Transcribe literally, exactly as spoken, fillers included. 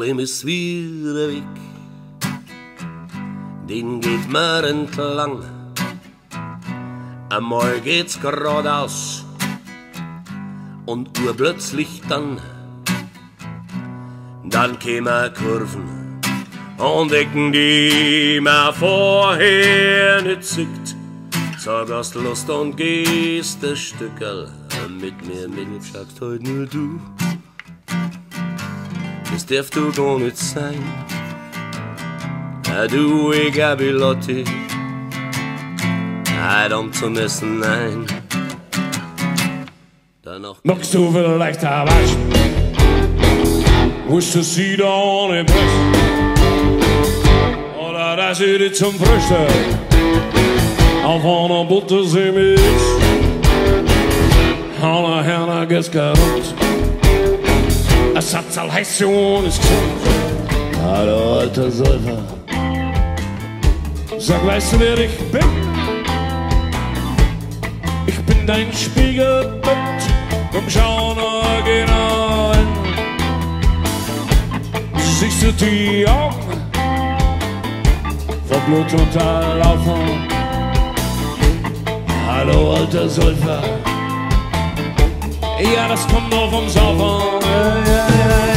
Träum ist wieder weg. Den geht mir entlang. Einmal geht's geradeaus und urplötzlich dann, dann kämen Kurven und Ecken, die mir vorher nicht sieht. Sag, hast Lust und gehst ein Stückerl mit mir mit, sagst heute nur du. Das darf du gar nicht sein. Du, ich Gabilotti, um zu müssen, nein. Danach magst du vielleicht erwaschen? Musst du sie da ohne brechen? Oder dass ich dich zum Frühstück auf einer Buttersee mit einer Herne geskarrt. Es hat all heiß und ist gesund. Hallo, alter Säufer. Sag, weißt du, wer ich bin? Ich bin dein Spiegelbild. Komm, schau nur genau hin. Siehst du die Augen vor Blut unterlaufen? Hallo, alter Säufer. Ja, das kommt nur vom Saufen. Ja, ja, ja.